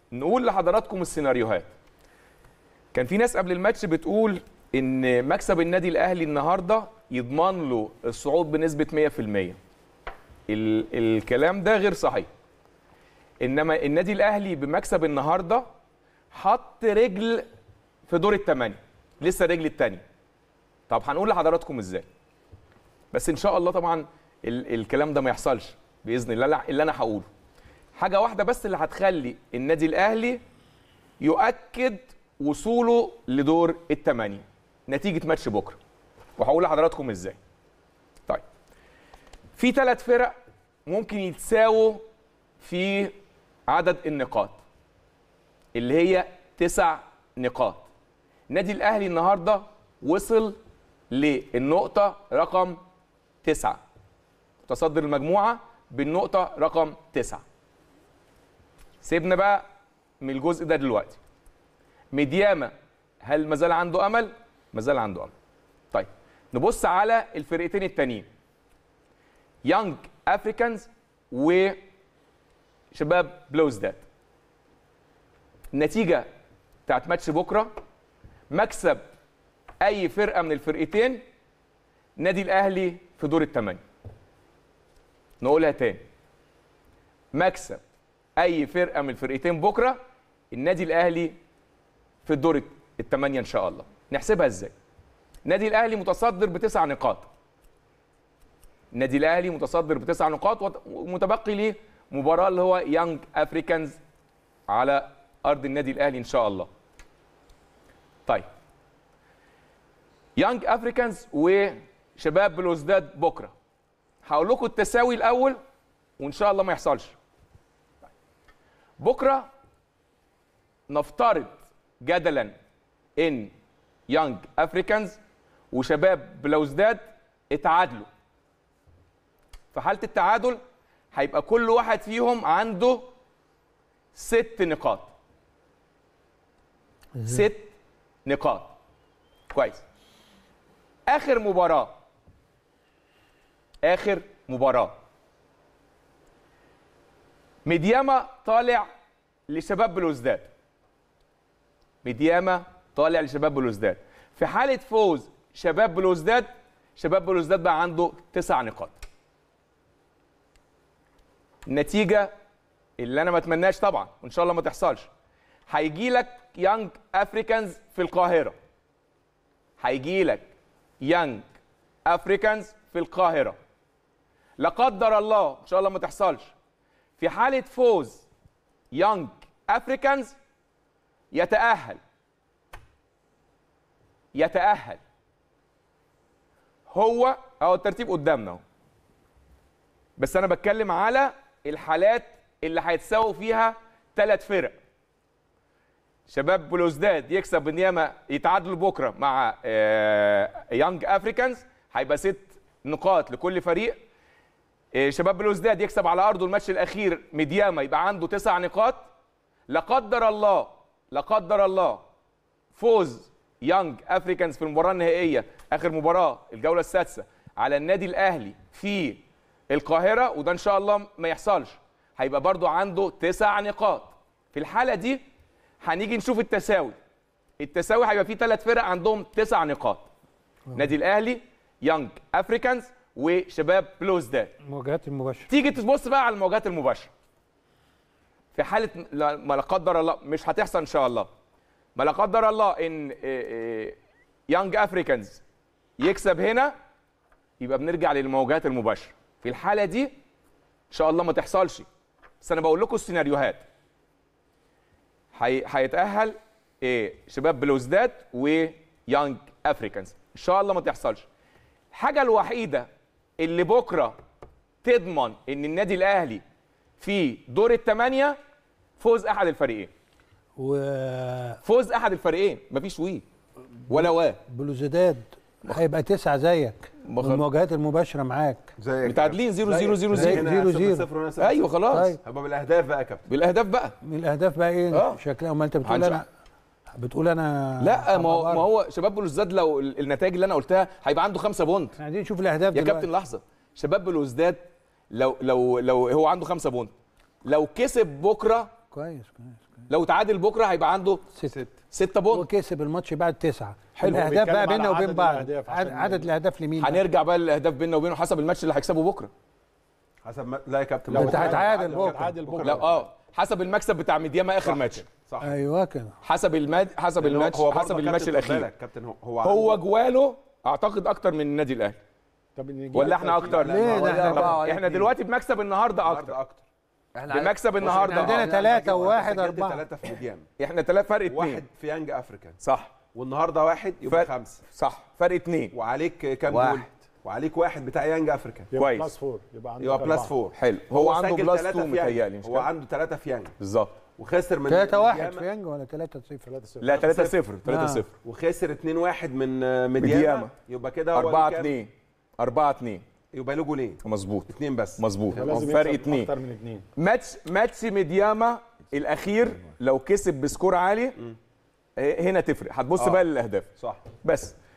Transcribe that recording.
نقول لحضراتكم السيناريوهات. كان في ناس قبل الماتش بتقول ان مكسب النادي الاهلي النهارده يضمن له الصعود بنسبه 100%. الكلام ده غير صحيح. انما النادي الاهلي بمكسب النهارده حط رجل في دور الثمانيه، لسه الرجل الثانيه. طب هنقول لحضراتكم ازاي؟ بس ان شاء الله طبعا الكلام ده ما يحصلش باذن الله. اللي انا هقوله حاجه واحده بس اللي هتخلي النادي الاهلي يؤكد وصوله لدور الثمانيه، نتيجه ماتش بكره، وهقول لحضراتكم ازاي. طيب، في 3 فرق ممكن يتساووا في عدد النقاط اللي هي 9 نقاط. النادي الاهلي النهارده وصل للنقطه رقم 9، متصدر المجموعه بالنقطه رقم 9. سيبنا بقى من الجزء ده دلوقتي. ميدياما هل مازال عنده امل؟ مازال عنده امل. طيب، نبص على الفرقتين التانيين، يانج افريكانز وشباب بلوزداد. النتيجه بتاعت ماتش بكره مكسب اي فرقه من الفرقتين، نادي الاهلي في دور الثمانيه. نقولها تاني، مكسب اي فرقه من الفرقتين بكره، النادي الاهلي في الدور الثمانيه ان شاء الله. نحسبها ازاي؟ النادي الاهلي متصدر ب9 نقاط. النادي الاهلي متصدر ب9 نقاط، ومتبقي ليه مباراه اللي هو يانج افريكانز على ارض النادي الاهلي ان شاء الله. طيب، يانج افريكانز وشباب بلوزداد بكره، هقول لكم التساوي الاول وان شاء الله ما يحصلش. بكره نفترض جدلا ان يانج افريكانز وشباب بلوزداد اتعادلوا. في حاله التعادل هيبقى كل واحد فيهم عنده 6 نقاط. 6 نقاط. كويس. اخر مباراه ميدياما طالع لشباب بلوزداد. ميدياما طالع لشباب بلوزداد. في حاله فوز شباب بلوزداد بقى عنده 9 نقاط. النتيجه اللي انا ما اتمناش طبعا وان شاء الله ما تحصلش، هيجي لك يانج افريكانز في القاهره. لا قدر الله ان شاء الله ما تحصلش، في حاله فوز يانج افريكانز يتأهل هو الترتيب قدامنا اهو، بس انا بتكلم على الحالات اللي هيتساووا فيها 3 فرق. شباب بلوزداد يكسب بنيامه، يتعادلوا بكره مع يانج افريكانز، هيبقى 6 نقاط لكل فريق. شباب بلوزداد يكسب على ارضه الماتش الاخير ميدياما، يبقى عنده 9 نقاط. لا قدر الله فوز يانج افريكانز في المباراه النهائيه، اخر مباراه الجوله السادسه على النادي الاهلي في القاهره، وده ان شاء الله ما يحصلش، هيبقى برضو عنده 9 نقاط. في الحاله دي هنيجي نشوف التساوي هيبقى فيه 3 فرق عندهم 9 نقاط. نادي الاهلي، يانج افريكانز، وشباب بلوزداد. المواجهات المباشره. تيجي تبص بقى على المواجهات المباشره، في حاله ما لا قدر الله، مش هتحصل ان شاء الله، ما لا قدر الله ان يانج افريكانز يكسب هنا، يبقى بنرجع للمواجهات المباشره. في الحاله دي ان شاء الله ما تحصلش، بس انا بقول لكم السيناريوهات. هيتاهل شباب بلوزداد ويانج افريكانز، ان شاء الله ما تحصلش. الحاجه الوحيده اللي بكره تضمن ان النادي الاهلي في دور الثمانيه فوز احد الفريقين. فوز احد الفريقين، مفيش ولا بلوزداد هيبقى 9 زيك، والمواجهات المباشره معاك زيك متعادلين 0-0-0-0. ايوه خلاص. طيب. هيبقى بالاهداف بقى يا كابتن. بالاهداف بقى ايه شكلها؟ ما انت بتقول انا لا، ما هو شباب بلوزداد لو النتائج اللي انا قلتها هيبقى عنده 5 بونت. احنا عايزين نشوف الاهداف يا كابتن. لحظه، شباب بلوزداد لو هو عنده 5 بونت، لو كسب بكره كويس. لو تعادل بكره هيبقى عنده 6 بونت. وكسب الماتش بعد 9. حلو. الاهداف بقى بيتكلم بيننا على وبين عدد بعض. الأهداف عشان عدد الاهداف لمين؟ هنرجع بقى للاهداف بيننا وبينه حسب الماتش اللي هيكسبه بكره. حسب ما... لا يا كابتن انت هتعادل بكره. لا حسب المكسب بتاع ميدياما اخر ماتش. صح. ايوه كده. حسب الماتش حسب الماتش الاخير. كابتن هو جواله اعتقد اكتر من النادي الاهلي. طب ولا احنا اكتر؟ ليه ده احنا دلوقتي بمكسب النهارده اكتر. بمكسب النهارده عندنا 3 و1 4. 3 في ميدياما. احنا 3 فرق 2. 1 في يانج افريكان. صح. والنهارده 1 يبقى 5. صح فرق 2. وعليك كام جول؟ وعليك 1 بتاع يانج افريكان. كويس. بلس 4 يبقى بلس 4. حلو. هو عنده بلس 2 متهيألي. هو عنده 3 في يانج بالظبط. وخسر من 3-1 في يانج ولا 3-0؟ لا 3-0. وخسر 2-1 من ميدياما. يبقى كده 4-2 4-2 يبقى له جولين. مظبوط. 2 بس. مظبوط. لازم فرق يكسب 2. اكتر من 2. ماتش ميدياما الاخير لو كسب بسكور عالي هنا تفرق. هتبص بقى للاهداف. صح. بس